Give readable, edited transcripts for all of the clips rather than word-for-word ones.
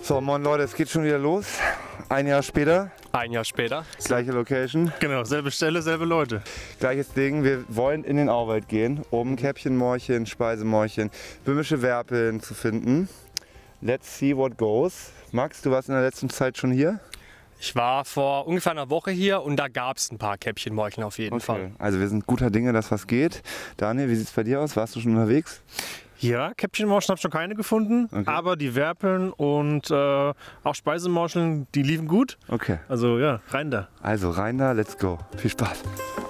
So, moin Leute, es geht schon wieder los. Ein Jahr später. Ein Jahr später. Gleiche Location. Genau, selbe Stelle, selbe Leute. Gleiches Ding. Wir wollen in den Auwald gehen, um Käppchenmorcheln, Speisemorcheln, böhmische Werpeln zu finden. Let's see what goes. Max, du warst in der letzten Zeit schon hier? Ich war vor ungefähr einer Woche hier und da gab es ein paar Käppchenmorcheln auf jeden Fall. Also wir sind guter Dinge, dass was geht. Daniel, wie sieht es bei dir aus? Warst du schon unterwegs? Ja, Käppchenmorcheln habe ich schon keine gefunden, aber die Werpeln und auch Speisemorcheln, die liefen gut. Okay. Also ja, rein da. Also rein da, let's go. Viel Spaß.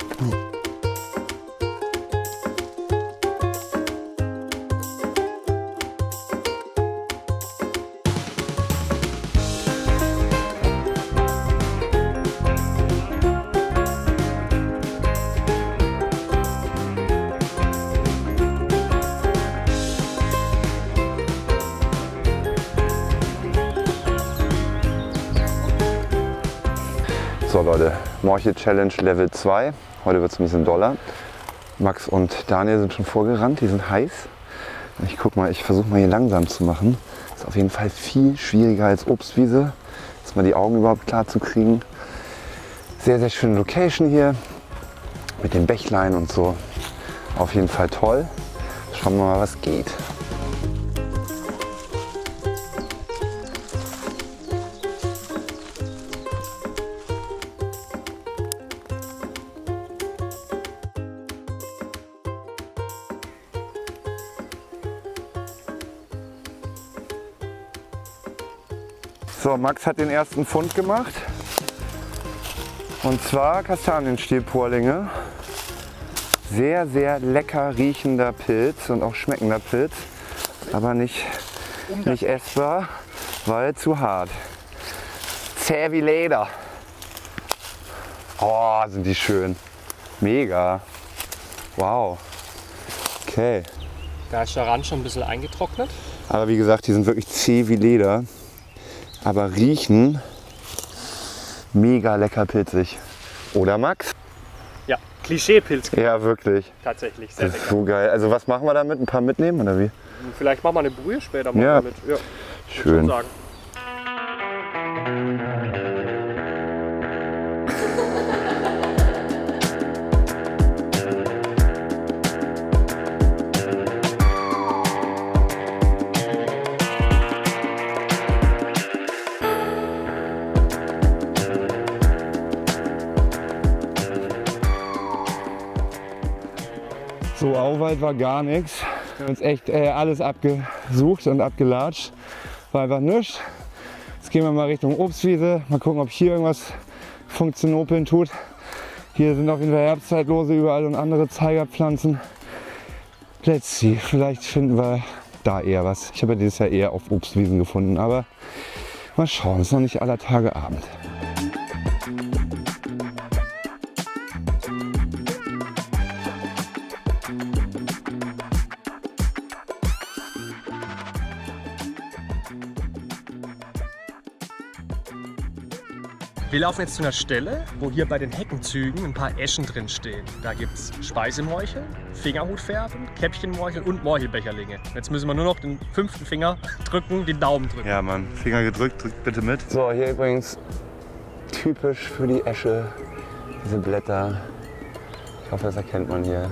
So Leute, Morchel Challenge Level 2. Heute wird es ein bisschen doller. Max und Daniel sind schon vorgerannt, die sind heiß. Ich guck mal, ich versuche mal hier langsam zu machen. Ist auf jeden Fall viel schwieriger als Obstwiese. Jetzt mal die Augen überhaupt klar zu kriegen. Sehr, sehr schöne Location hier. Mit dem Bächlein und so. Auf jeden Fall toll. Schauen wir mal, was geht. So, Max hat den ersten Fund gemacht. Und zwar Kastanienstielporlinge. Sehr, sehr lecker riechender Pilz und auch schmeckender Pilz. Aber nicht essbar, weil zu hart. Zäh wie Leder. Oh, sind die schön. Mega. Wow. Okay. Da ist der Rand schon ein bisschen eingetrocknet. Aber wie gesagt, die sind wirklich zäh wie Leder. Aber riechen mega lecker pilzig. Oder Max? Ja, Klischee-Pilz. Ja, wirklich. Tatsächlich, sehr Das ist lecker. so geil. Also was machen wir damit? Ein paar mitnehmen oder wie? Vielleicht machen wir eine Brühe später mal Ja. damit. Ja, Schön. sagen. So, Auwald war gar nichts. Wir haben uns echt alles abgesucht und abgelatscht. War einfach nichts. Jetzt gehen wir mal Richtung Obstwiese. Mal gucken, ob hier irgendwas funktionopeln tut. Hier sind auf jeden Fall Herbstzeitlose überall und andere Zeigerpflanzen. Let's see, vielleicht finden wir da eher was. Ich habe ja dieses Jahr eher auf Obstwiesen gefunden, aber mal schauen, es ist noch nicht aller Tage Abend. Wir laufen jetzt zu einer Stelle, wo hier bei den Heckenzügen ein paar Eschen drin stehen. Da gibt es Speisemorcheln, Fingerhutfärben, Käppchenmorcheln und Morchelbecherlinge. Jetzt müssen wir nur noch den 5. Finger drücken, den Daumen drücken. Ja Mann, Finger gedrückt, drückt bitte mit. So, hier übrigens typisch für die Esche, diese Blätter. Ich hoffe, das erkennt man hier.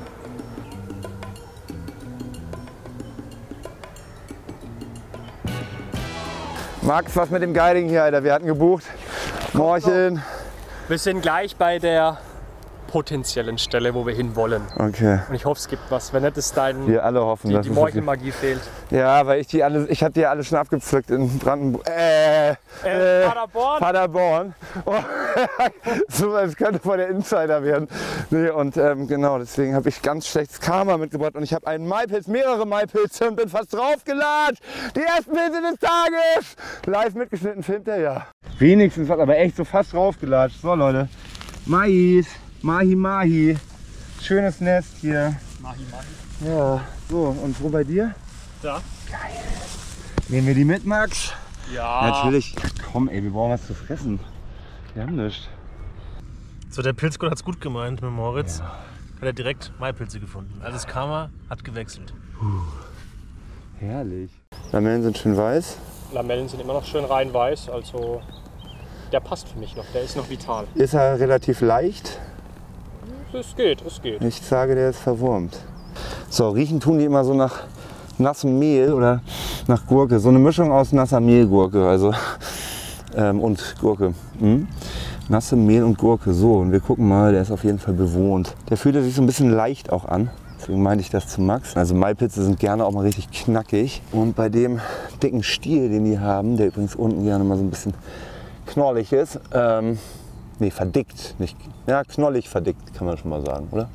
Max, was mit dem Guiding hier, Alter? Wir hatten gebucht. Morcheln. Wir sind gleich bei der potenziellen Stelle, wo wir hinwollen. Okay. Und ich hoffe, es gibt was. Wenn nicht, ist dein Wir alle hoffen, dass die es Morchelmagie fehlt. Ja, weil ich habe die alle schon abgepflückt in Brandenburg. Paderborn? Paderborn. Oh, so, das könnte voll der Insider werden. Nee, und genau, deswegen habe ich ganz schlechtes Karma mitgebracht und ich habe einen Maipilz, mehrere Maipilze und bin fast draufgelatscht. Die ersten Pilze des Tages. Live mitgeschnitten, filmt er ja. Wenigstens was, aber echt so fast draufgelatscht. So Leute, Mais, Mahi Mahi. Schönes Nest hier. Mahi Mahi. Ja, so, und wo bei dir? Da. Geil. Nehmen wir die mit, Max? Ja. Natürlich. Komm, ey, wir brauchen was zu fressen. Wir haben nichts. So, der Pilzgott hat es gut gemeint mit Moritz. Ja. Hat er direkt Maipilze gefunden. Also das Karma hat gewechselt. Herrlich. Lamellen sind schön weiß. Lamellen sind immer noch schön rein weiß, also der passt für mich noch, der ist noch vital. Ist er relativ leicht? Es geht, es geht. Ich sage, der ist verwurmt. So, riechen tun die immer so nach nassem Mehl oder nach Gurke. So eine Mischung aus nasser Mehlgurke also, und Gurke. Nasse Mehl und Gurke. So, und wir gucken mal, der ist auf jeden Fall bewohnt. Der fühlt sich so ein bisschen leicht auch an. Deswegen meinte ich das zu Max. Also Maipilze sind gerne auch mal richtig knackig. Und bei dem dicken Stiel, den die haben, der übrigens unten gerne mal so ein bisschen knorrig ist, nee, verdickt. Nicht, ja, knollig verdickt, kann man schon mal sagen, oder?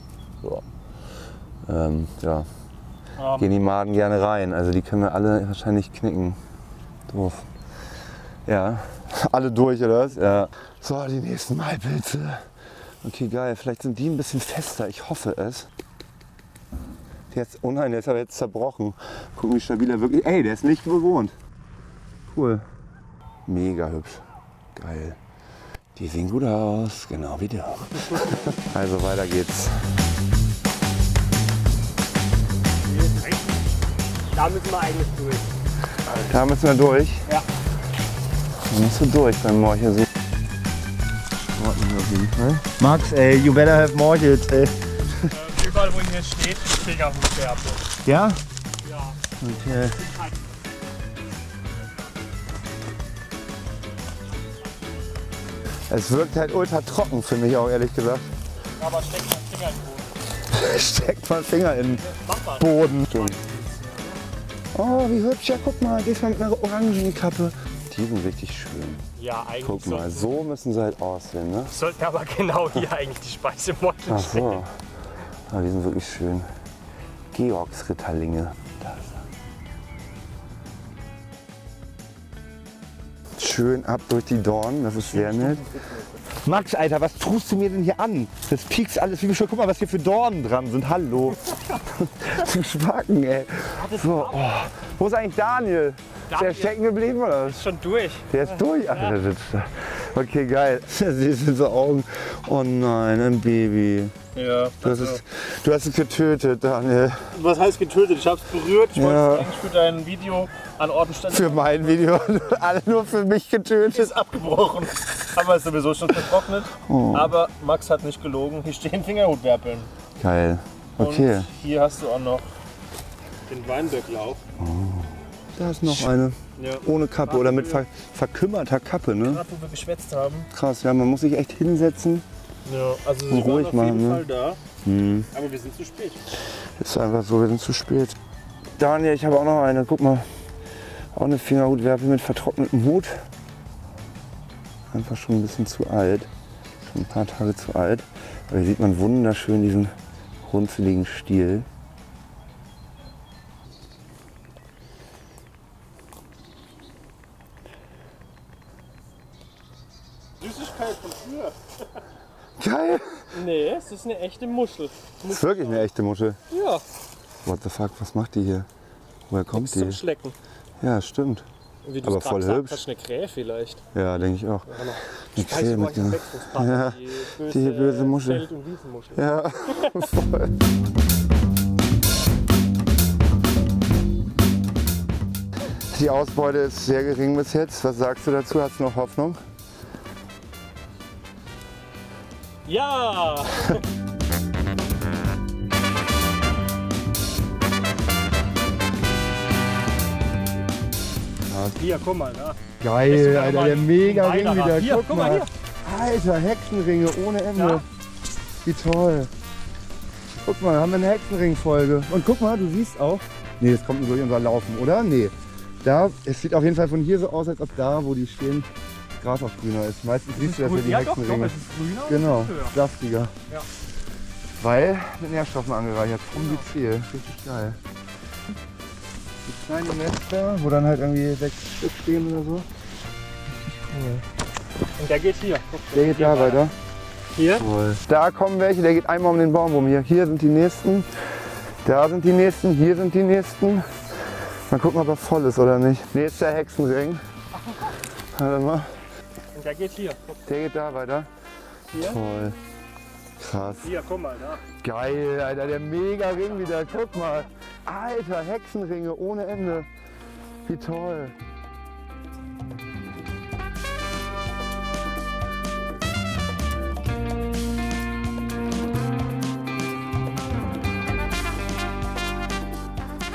Ja. Gehen die Maden gerne rein. Also die können wir alle wahrscheinlich knicken. Doof. Ja, alle durch, oder was? Ja. So, die nächsten Maipilze. Okay, geil. Vielleicht sind die ein bisschen fester. Ich hoffe es. Jetzt, oh nein, der ist aber jetzt zerbrochen. Gucken, wie stabil er wirklich. Ey, der ist nicht bewohnt. Cool. Mega hübsch. Geil. Die sehen gut aus, genau wie du. Also weiter geht's. Da müssen wir eigentlich durch. Da müssen wir durch? Ja. Da musst du durch beim Morchelsuchen. Auf jeden Fall. Max, ey, you better have Morchels, ey. Überall, wo hier steht, Fingerhutfärbe. Ja? Ja. Okay. Es wirkt halt ultra trocken für mich auch, ehrlich gesagt. Aber steckt mein Finger in den Boden. Steckt mein Finger in den Boden. Oh, wie hübsch. Ja, guck mal, diesmal mit einer Orangenkappe. Die sind richtig schön. Ja, eigentlich. Guck mal, so müssen sie halt aussehen, ne? Sollten aber genau hier eigentlich die Speisemortel Ach stehen. so. Ah, die sind wirklich schön. Georgsritterlinge. Da ist er. Schön ab durch die Dornen, das ist sehr nett. Max, Alter, was tust du mir denn hier an? Das piekst alles wie bescheuert. Guck mal, was hier für Dornen dran sind. Hallo. Zum Schwacken, ey. So, oh. Wo ist eigentlich Daniel? Ist der stecken geblieben oder was? Ist schon durch. Der ist durch? Ach, der sitzt da. Okay, geil. Siehst du so Augen. Oh nein, ein Baby. Ja. Du hast es getötet, Daniel. Was heißt getötet? Ich hab's berührt. Ich wollte Ja. es eigentlich für dein Video an Ort und Stelle. Für mein Video. Alle nur für mich getötet. Ist abgebrochen. Aber ist sowieso schon vertrocknet. Oh. Aber Max hat nicht gelogen. Hier stehen Fingerhutwerpeln. Geil. Okay. Und hier hast du auch noch den Weinberglauch. Da ist noch eine. Ja. Ohne Kappe oder mit verkümmerter Kappe, ne? Gerade wo wir geschwätzt haben. Krass, ja, man muss sich echt hinsetzen. Ja, also Und sie ruhig waren auf jeden machen, ne? Fall da. Aber wir sind zu spät. Ist einfach so, wir sind zu spät. Daniel, ich habe auch noch eine. Guck mal. Auch eine Fingerhutwerpel mit vertrocknetem Hut. Einfach schon ein bisschen zu alt. Schon ein paar Tage zu alt. Aber hier sieht man wunderschön diesen runzeligen Stiel. Süßigkeit von früher. Geil! Nee, es ist eine echte Muschel. Das ist wirklich eine echte Muschel. Ja, What the fuck, was macht die hier? Woher kommt nichts zum die? Schlecken. Ja, stimmt. Und wie du Aber es gerade voll gesagt hübsch. hast, eine Krähe vielleicht. Ja, denke ich auch. Ja, noch. Eine Krähe mit der... Wechselungspartner, Ja, die böse Muschel. Feld- und Wiesenmuschel. Ja, voll. Die Ausbeute ist sehr gering bis jetzt. Was sagst du dazu? Hast du noch Hoffnung? Ja! Hier, guck mal, da. Geil, sogar Alter, mal der mega ein Ring weiterer. wieder. Hier, guck mal hier. Alter, Hexenringe ohne Ende. Ja. Wie toll. Guck mal, haben wir eine Hexenring-Folge. Und guck mal, du siehst auch. Nee, das kommt nur durch unser Laufen, oder? Nee. Da, es sieht auf jeden Fall von hier so aus, als ob da, wo die stehen, Gras auch grüner ist. Meistens siehst du das hier, die Hexenringe. es ist grüner. Genau, es ist höher. saftiger. Ja. Weil mit Nährstoffen angereichert, vom Myzel. Richtig geil. Die kleinen Nester, wo dann halt irgendwie 6 Stück stehen oder so. Richtig cool. Und der geht hier. Guck, Der geht da weiter. Hier. Cool. Da kommen welche, der geht einmal um den Baum rum. Hier sind die nächsten. Da sind die nächsten, hier sind die nächsten. Mal gucken, ob er voll ist oder nicht. Nächster Hexenring. Warte mal. Und der geht hier. Guck, Der geht da weiter. hier. Toll. Krass. Hier, guck mal, da. Geil, Alter, der Mega-Ring wieder. Guck mal. Alter, Hexenringe ohne Ende. Wie toll.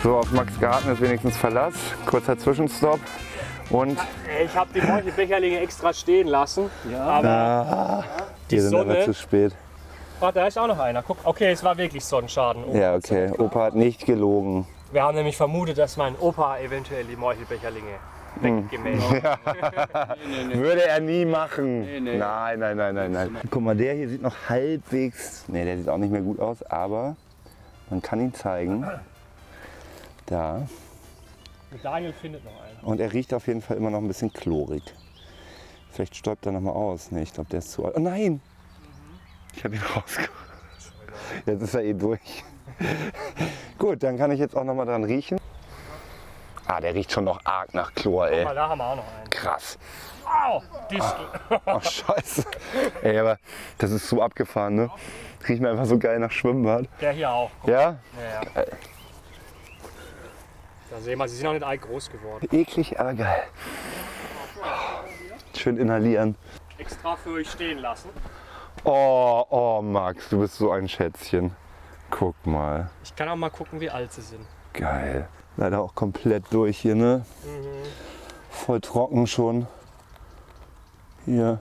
So, auf Max Garten ist wenigstens Verlass. Kurzer Zwischenstopp. Und Ich habe die Morchelbecherlinge extra stehen lassen. Ja. Aber die wir sind aber Sonne. zu spät. Warte, da ist auch noch einer. Guck, okay, es war wirklich Sonnenschaden. Ja, okay. Opa hat nicht gelogen. Wir haben nämlich vermutet, dass mein Opa eventuell die Morchelbecherlinge weggemäht hat. Würde er nie machen. Nein. Guck mal, der hier sieht noch halbwegs. Ne, der sieht auch nicht mehr gut aus, aber man kann ihn zeigen. Da. Daniel findet noch einen. Und er riecht auf jeden Fall immer noch ein bisschen chlorig. Vielleicht stäubt er noch mal aus. Ne, ich glaube, der ist zu alt. Oh nein! Ich habe ihn rausgeholt. Jetzt ist er eh durch. Gut, dann kann ich jetzt auch noch mal dran riechen. Ah, der riecht schon noch arg nach Chlor, ey. Guck mal, da haben wir auch noch einen. Krass. Au, Distel. Oh, scheiße. Ey, aber das ist so abgefahren, ne? Riecht mir einfach so geil nach Schwimmbad. Der hier auch. Guck. Ja? Ja. Geil. Da sehen wir, sie sind noch nicht alt groß geworden. Eklig, aber geil. Schön inhalieren. Extra für euch stehen lassen. Oh, Max, du bist so ein Schätzchen. Guck mal. Ich kann auch mal gucken, wie alt sie sind. Geil. Leider auch komplett durch hier, ne? Voll trocken schon. Hier.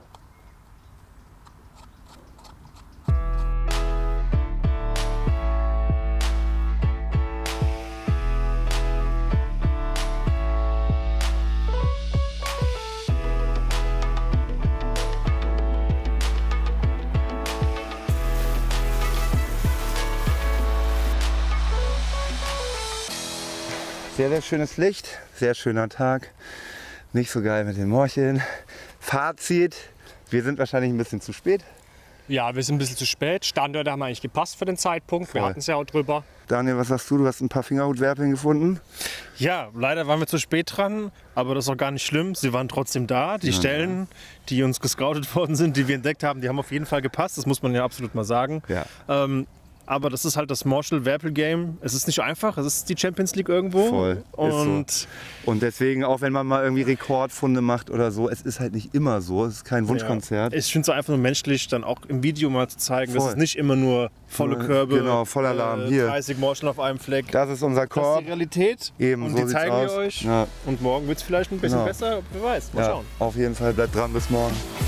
Sehr, sehr schönes Licht, sehr schöner Tag. Nicht so geil mit den Morcheln. Fazit, wir sind wahrscheinlich ein bisschen zu spät. Ja, wir sind ein bisschen zu spät. Standorte haben eigentlich gepasst für den Zeitpunkt. Wir Voll. hatten es ja auch drüber. Daniel, was sagst du? Du hast ein paar Fingerhutwerpeln gefunden. Ja, leider waren wir zu spät dran, aber das ist auch gar nicht schlimm. Sie waren trotzdem da. Die Stellen, die uns gescoutet worden sind, die wir entdeckt haben, die haben auf jeden Fall gepasst. Das muss man ja absolut mal sagen. Ja. Aber das ist halt das Morchel-Werpel-Game. Es ist nicht einfach, es ist die Champions League irgendwo. Voll, ist Und Und deswegen, auch wenn man mal irgendwie Rekordfunde macht oder so, es ist halt nicht immer so. Es ist kein Wunschkonzert. ich finde es einfach nur menschlich, dann auch im Video mal zu zeigen, dass Voll. es nicht immer nur volle Körbe, Genau, voll Alarm. Hier. 30 Morcheln auf einem Fleck. Das ist unser Das ist Korb. die Realität. Eben, und so die sieht's zeigen aus. wir euch. Ja. Und morgen wird es vielleicht ein bisschen Genau. besser. Wer weiß, mal Ja, schauen. auf jeden Fall, bleibt dran, bis morgen.